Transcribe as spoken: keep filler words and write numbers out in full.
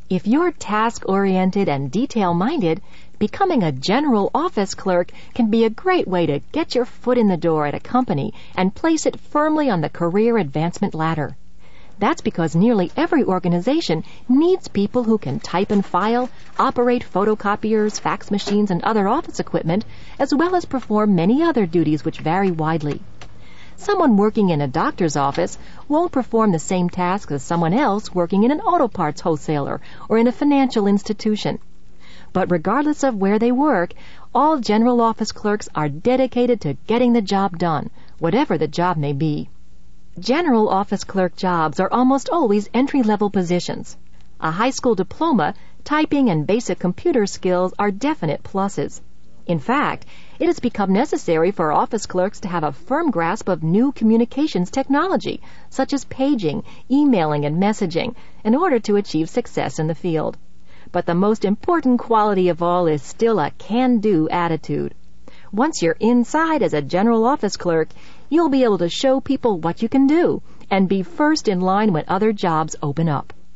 If you're task-oriented and detail-minded, becoming a general office clerk can be a great way to get your foot in the door at a company and place it firmly on the career advancement ladder. That's because nearly every organization needs people who can type and file, operate photocopiers, fax machines, and other office equipment, as well as perform many other duties which vary widely. Someone working in a doctor's office won't perform the same tasks as someone else working in an auto parts wholesaler or in a financial institution. But regardless of where they work, all general office clerks are dedicated to getting the job done, whatever the job may be. General office clerk jobs are almost always entry-level positions. A high school diploma, typing, and basic computer skills are definite pluses. In fact, it has become necessary for office clerks to have a firm grasp of new communications technology, such as paging, emailing, and messaging, in order to achieve success in the field. But the most important quality of all is still a can-do attitude. Once you're inside as a general office clerk, you'll be able to show people what you can do and be first in line when other jobs open up.